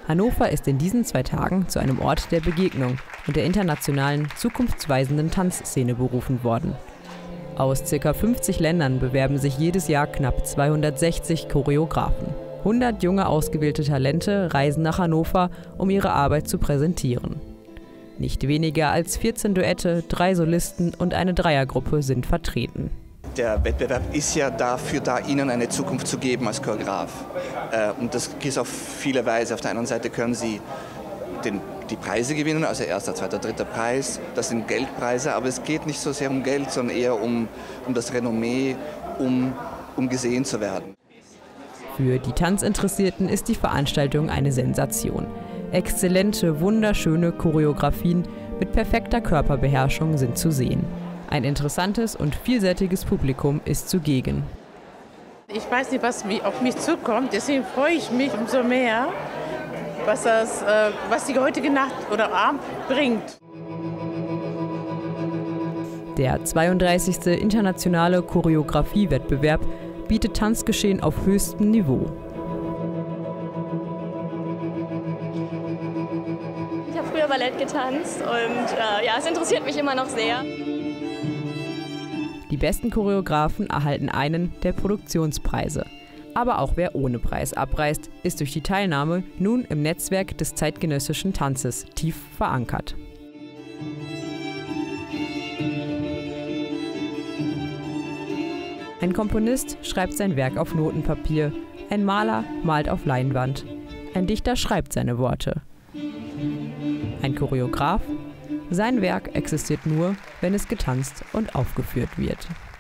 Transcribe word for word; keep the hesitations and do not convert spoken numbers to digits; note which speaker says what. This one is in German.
Speaker 1: Hannover ist in diesen zwei Tagen zu einem Ort der Begegnung und der internationalen, zukunftsweisenden Tanzszene berufen worden. Aus ca. fünfzig Ländern bewerben sich jedes Jahr knapp zweihundertsechzig Choreografen. hundert junge ausgewählte Talente reisen nach Hannover, um ihre Arbeit zu präsentieren. Nicht weniger als vierzehn Duette, drei Solisten und eine Dreiergruppe sind vertreten.
Speaker 2: Der Wettbewerb ist ja dafür da, Ihnen eine Zukunft zu geben als Choreograf. Und das geht auf viele Weise. Auf der einen Seite können Sie den, die Preise gewinnen, also erster, zweiter, dritter Preis. Das sind Geldpreise, aber es geht nicht so sehr um Geld, sondern eher um, um das Renommee, um, um gesehen zu werden.
Speaker 1: Für die Tanzinteressierten ist die Veranstaltung eine Sensation. Exzellente, wunderschöne Choreografien mit perfekter Körperbeherrschung sind zu sehen. Ein interessantes und vielseitiges Publikum ist zugegen.
Speaker 3: Ich weiß nicht, was auf mich zukommt, deswegen freue ich mich umso mehr, was, das, äh, was die heutige Nacht oder Abend bringt.
Speaker 1: Der zweiunddreißigste internationale Choreografie-Wettbewerb bietet Tanzgeschehen auf höchstem Niveau.
Speaker 4: Ich habe früher Ballett getanzt und äh, ja, es interessiert mich immer noch sehr.
Speaker 1: Die besten Choreografen erhalten einen der Produktionspreise. Aber auch wer ohne Preis abreist, ist durch die Teilnahme nun im Netzwerk des zeitgenössischen Tanzes tief verankert. Ein Komponist schreibt sein Werk auf Notenpapier, ein Maler malt auf Leinwand, ein Dichter schreibt seine Worte. Ein Choreograf? Sein Werk existiert nur, wenn es getanzt und aufgeführt wird.